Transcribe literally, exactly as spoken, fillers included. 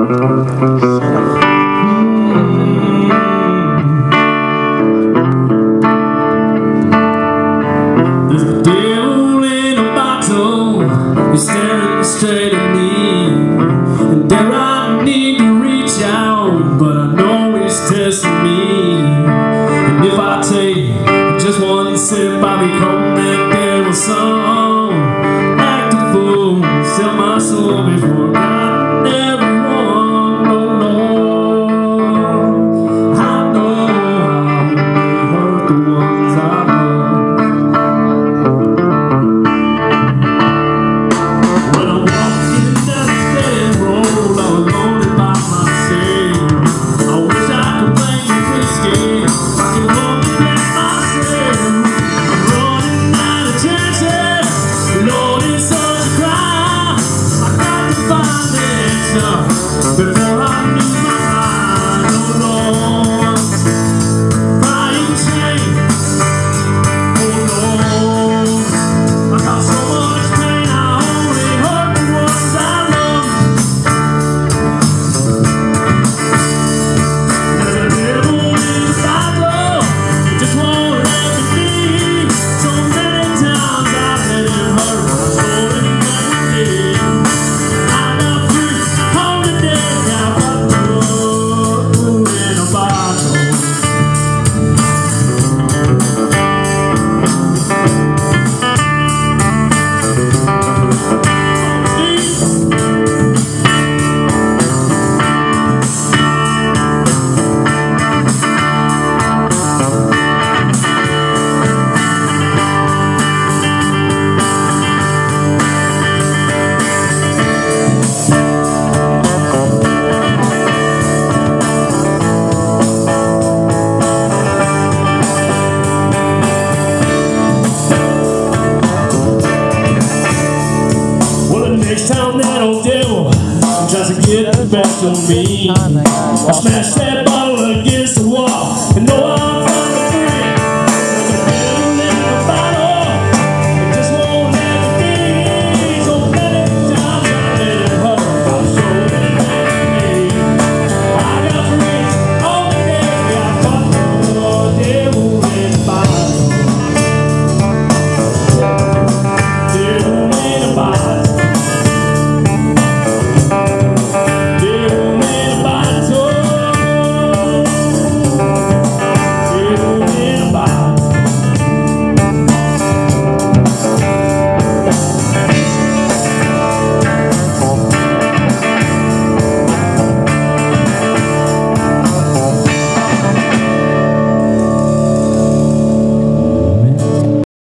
There's a devil in a bottle, he's staring straight at me, and there I need to reach out, but I know he's testing me. And if I take just one sip, I become that devil's son. Act a fool, sell my soul before God never won. No, no, I know how we hurt the ones I love. When I'm walking down the dead road, I was lonely by myself. I wish I could blame the whiskey, I could only blame myself. I'm running out of chances, Lord, it's such a crime. I got to find the answer before I lose my mind. Oh Lord, crying shame. Oh Lord, I got so much pain, I only hurt the ones I love. There's a devil in the bottle, he just won't let me be. So many times I've let him hurt my soul and never did. I'm not free, home today, now but blue in a bottle. Well, the next time that old devil tries to get the best of me, I'll smash that bottle against the wall and know I